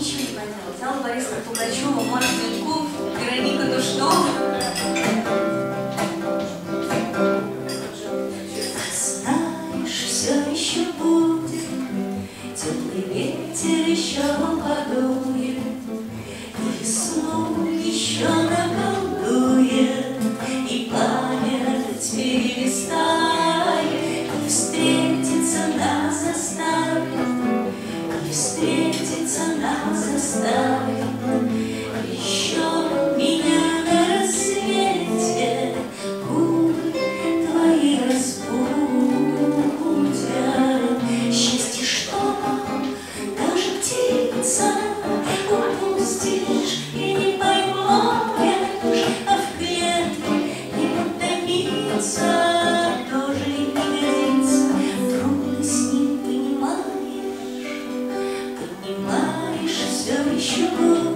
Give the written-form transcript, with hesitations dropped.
ничего не поделать. Алла Борисовна Пугачева, Марк Тинькоф, Вероника Душнова. Знаешь, все еще будет, теплый ветер еще подует, и весну еще наколдует, и память перелистает, и встретится нас заставит, и встретится нас заставит. Еще меня на рассвете губы твои разбудят. Счастье, что даже птица упустишь и не поймаешь, а в клетке не утомиться тоже не годится. Трудно с ним, понимаешь, все еще будет.